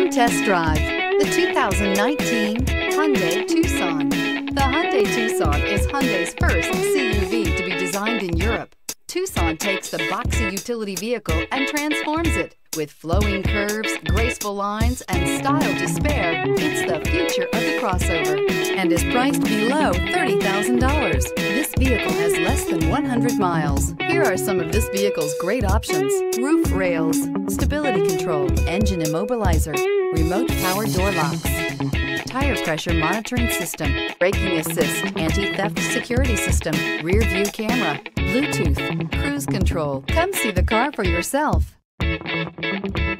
Come test drive the 2019 Hyundai Tucson. The Hyundai Tucson is Hyundai's first CUV to be designed in Europe. Tucson takes the boxy utility vehicle and transforms it. With flowing curves, graceful lines, and style to spare, it's the future of the crossover and is priced below $30,000. This vehicle has less than 100 miles. Here are some of this vehicle's great options: roof rails, stability control, engine immobilizer, remote power door locks, tire pressure monitoring system, braking assist, anti-theft security system, rear view camera, Bluetooth, cruise control. Come see the car for yourself.